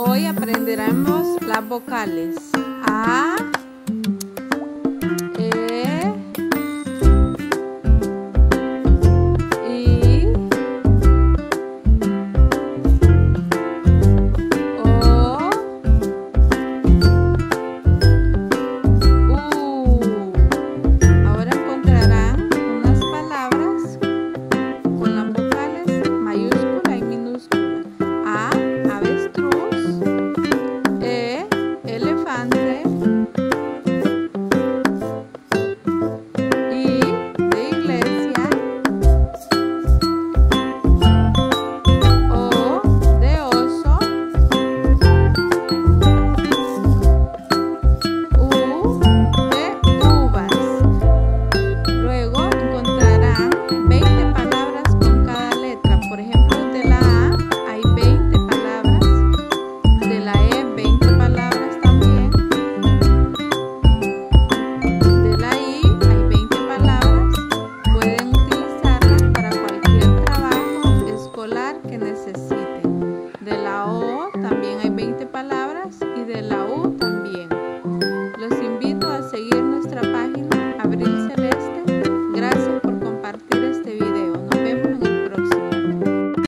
Hoy aprenderemos las vocales A, E, I, O, U. Ahora encontrarán unas palabras con las vocales mayúscula y minúscula. A, avestruz. E, elefante. I, de iglesia. O, de oso. U, de uvas. Luego encontrarán 20 palabras con cada letra. Por ejemplo, de la A hay 20 palabras, de la E 20 palabras también, de la I hay 20 palabras. Pueden utilizarlas para cualquier trabajo escolar que necesiten.